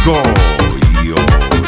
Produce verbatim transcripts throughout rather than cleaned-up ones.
único y original.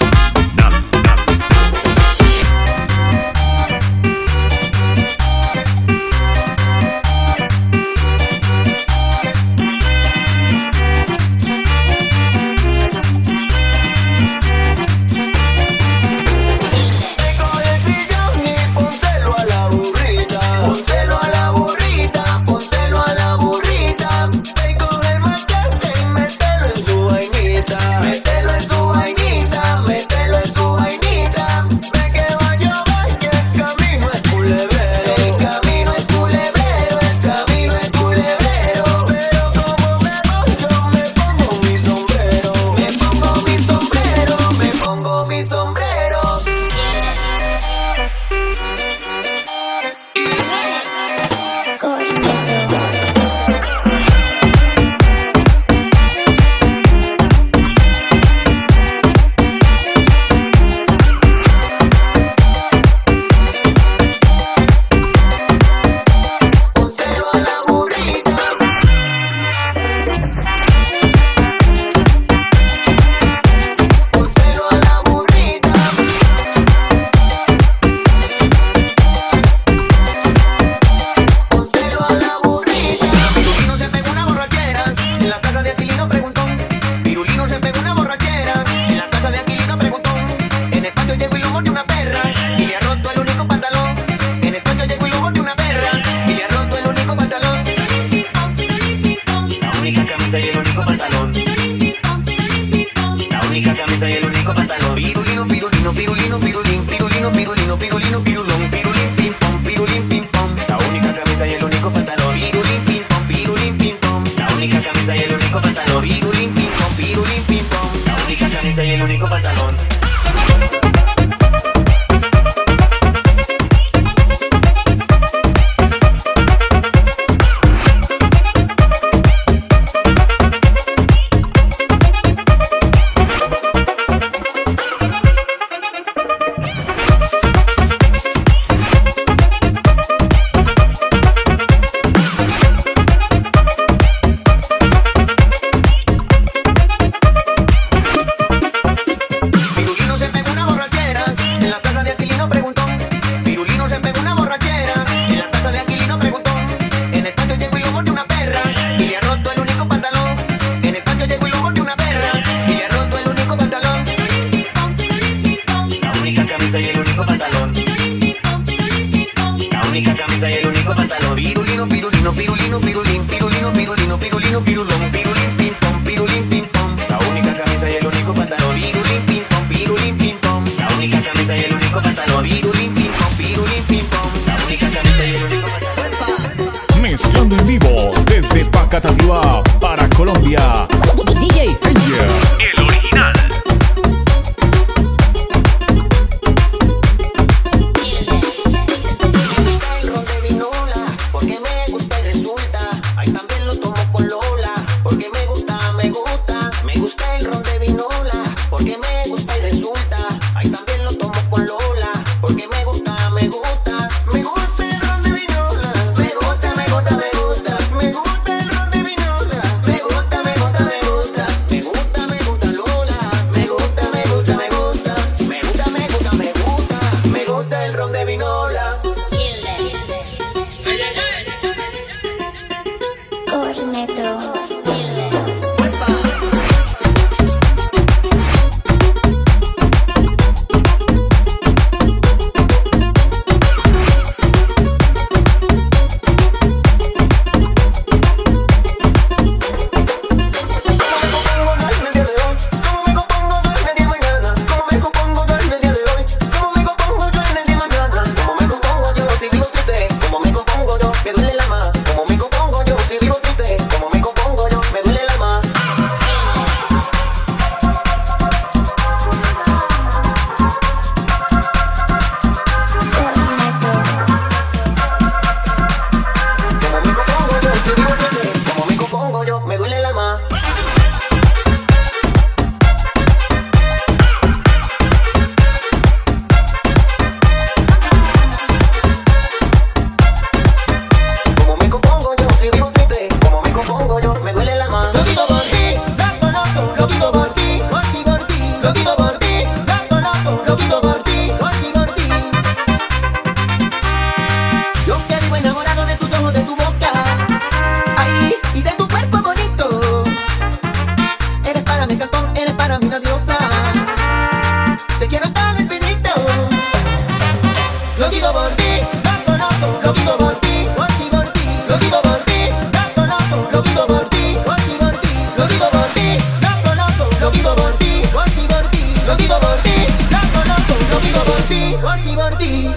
Para Colombia, D J Angel, el original. Porque me gusta y resulta, ahí también lo tomo con Lola. Porque me gusta, me gusta, me gusta el ron de vinola. Porque me gusta y resulta, ahí también lo tomo con Lola. Porque me gusta, me gusta, me gusta el ron de vinola. Me gusta, me gusta, me gusta, me gusta el ron de vinola. Me gusta, me gusta, me gusta, me gusta, me gusta Lola. Me gusta, me gusta, me gusta, me gusta, me gusta, me gusta, me gusta el ron de vinola. Como me compongo yo, lo digo por ti, la conozco, lo digo por ti, por ti, por ti.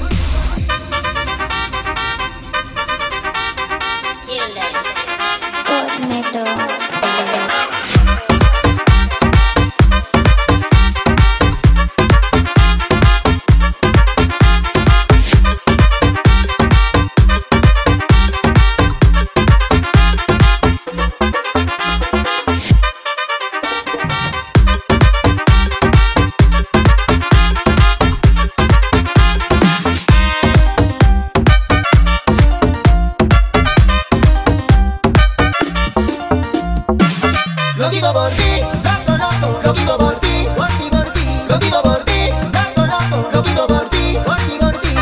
Lo digo por ti, la conozco, lo digo por ti, por ti, por ti. Lo digo por ti, la conozco, lo digo por ti, por ti, por ti.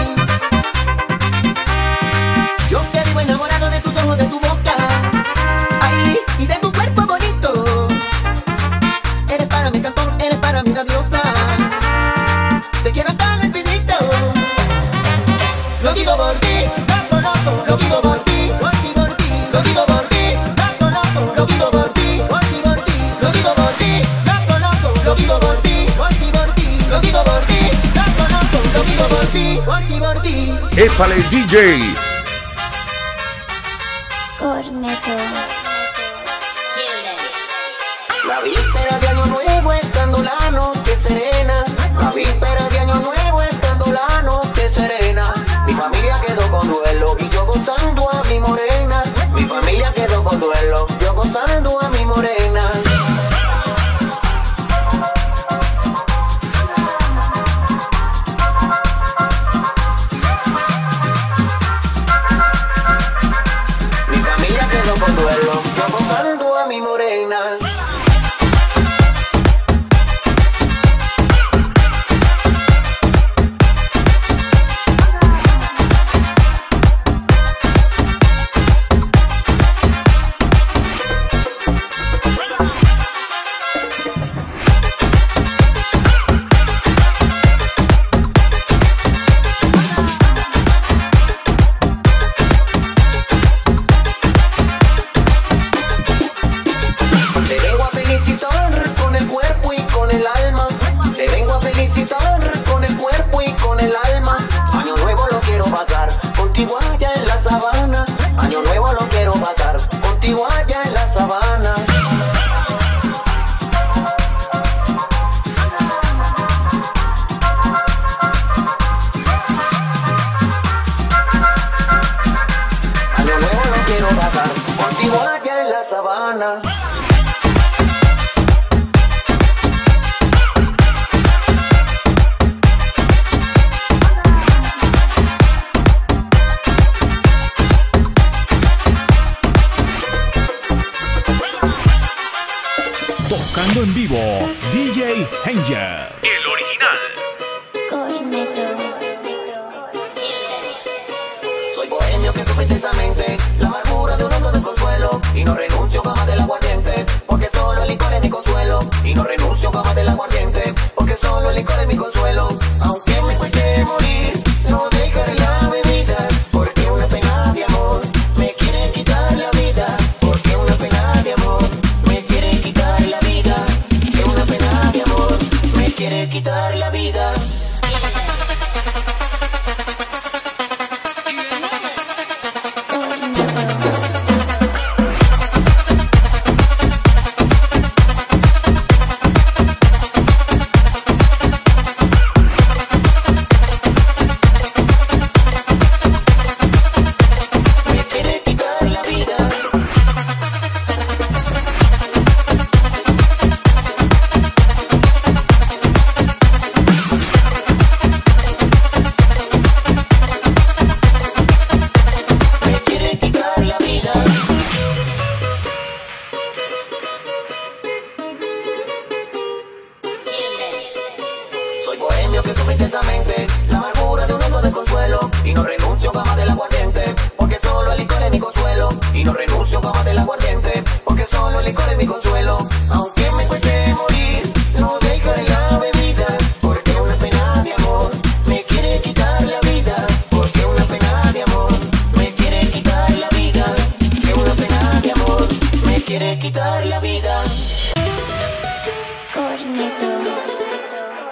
Yo que vivo enamorado de tus ojos, de tu boca, ay, y de tu cuerpo bonito. Eres para mi cantón, eres para mí la diosa. Te quiero hasta el infinito. Lo digo por ti, la conozco, lo digo por ti, por ti, por ti. Lo digo por ti, la conozco, lo digo por ti, por ti, por ti. Lo digo por ti, la conozco, lo digo por ti, por ti, por ti. Lo digo por ti, la conozco, lo digo por ti, por ti, por ti. ¡Épale, D J! Corneto. La víspera de año nuevo estando la noche serena. La víspera de año nuevo estando la noche serena. Mi familia quedó con duelo y yo gozando a mi morena. Mi familia quedó con duelo, yo gozando a mi morena. Mi familia quedó con duelo, yo gozando a mi morena. Te vengo a felicitar con el cuerpo y con el alma. Te vengo a felicitar con el cuerpo y con el alma. Año nuevo lo quiero pasar contigo allá en la sabana. Año nuevo lo quiero pasar contigo allá en la sabana. Año nuevo lo quiero pasar contigo allá en la sabana. Tocando en vivo, D J Hanger. El original. Corneto. Soy bohemio que sufre intensamente la amargura de un hondo desconsuelo. Y no renuncio jamás del aguardiente, porque solo el licor es mi consuelo. Y no renuncio jamás del aguardiente, porque solo el licor es mi consuelo. Aunque me cueste morir, no dejaré la bebida, porque una pena de amor me quiere quitar la vida. Porque una pena de amor me quiere quitar la vida. Que una pena de amor me quiere quitar la vida. Me quiere quitar la vida. Me quiere quitar la vida. Soy bohemio que sufre intensamente la amargura de un hondo desconsuelo. Y no renuncio jamás del aguardiente, porque solo el licor es mi consuelo. Y no renuncio jamás del aguardiente, porque solo el licor es mi consuelo. Aunque me cueste morir, no dejaré la bebida, porque una pena de amor me quiere quitar la vida. Porque una pena de amor me quiere quitar la vida. Que una pena de amor me quiere quitar la vida. Corneto.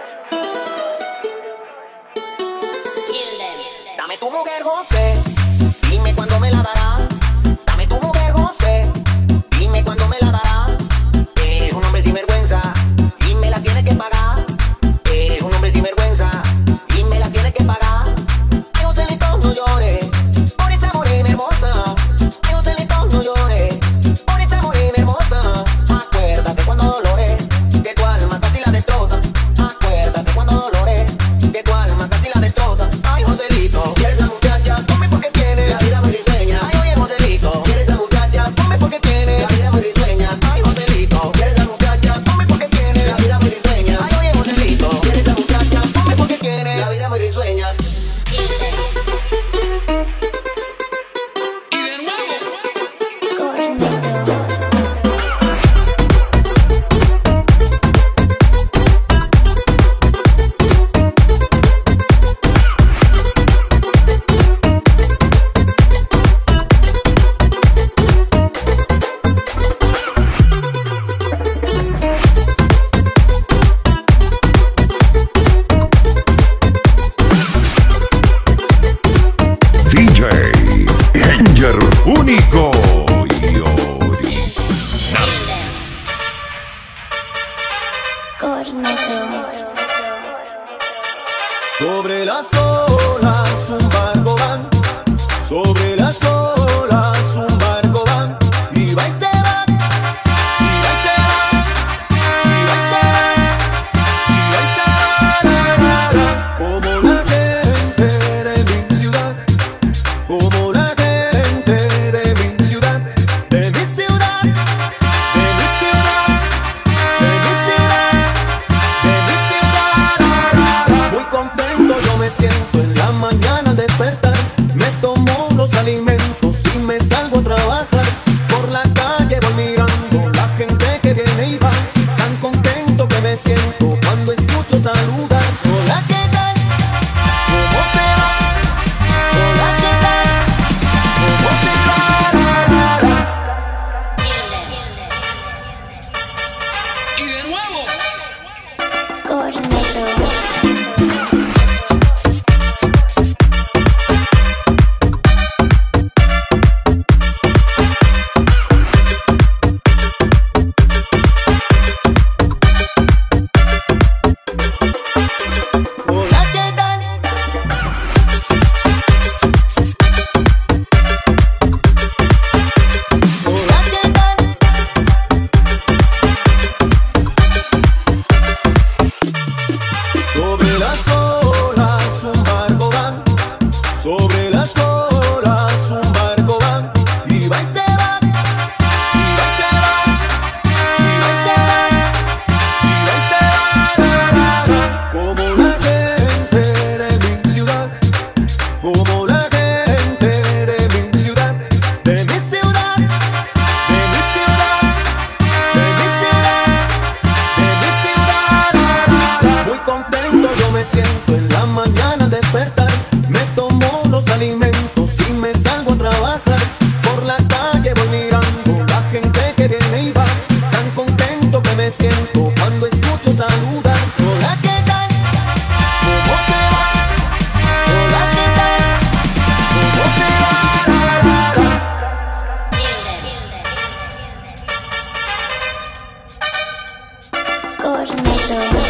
mujer goce, dime cuándo me la dará. Dame tu mujer goce, dime cuándo me la dará. Eres un hombre sin vergüenza y me la tienes que pagar. Eres un hombre sin vergüenza y me la tienes que pagar. Tengo celito, no llores por esa morena hermosa. Tengo celito, no llores por esa morena hermosa. Acuérdate cuando dolores que tu alma casi la destroza. Acuérdate cuando dolores que tu alma casi la destroza. Ay, Joselito, ¿quieres esa muchacha? Ponme porque tiene la vida muy risueña. Ay, oye, Joselito, ¿quieres esa muchacha? Ponme porque tiene la vida muy risueña. Ay, Joselito, ¿quieres esa muchacha? Ponme porque tiene la vida muy risueña. Ay, oye, Joselito, ¿quieres esa muchacha? Ponme porque tiene la vida muy risueña. D J Danger único y original. Corneto. Sobre las olas un barco van, sobre las olas un barco van, y va y se va, y va y se va, y va y se va, y va y se va, como la gente de mi ciudad, como la gente de mi ciudad, de mi ciudad, de mi ciudad, de mi ciudad, de mi ciudad. Muy contento yo me siento en la mañana al despertar. Me tomo los alimentos y me salgo a trabajar. Por la calle voy mirando la gente que viene y va. Tan contento que me siento cuando escucho saludar. Hola, ¿qué tal? ¿Cómo te va? Hola, ¿qué tal? ¿Cómo te va? Y de nuevo. Corneto. Hola, ¿qué tal? Hola, ¿qué tal? Sobre las olas un barco van, sobre las olas un barco van, y va y se va, y va y se va, y va y se va, y va y se va, como la gente de mi ciudad, como la gente de mi ciudad, de mi ciudad, de mi ciudad, de mi ciudad, de mi ciudad. Muy contento yo me siento en la mañana al despertar. Me tomo los alimentos y me salgo a trabajar. Por la calle voy mirando la gente que viene y va. Tan contento que me siento cuando escucho saludar. Hola, ¿qué tal? ¿Cómo te va? Hola, ¿qué tal? ¿Cómo te va? Corneto.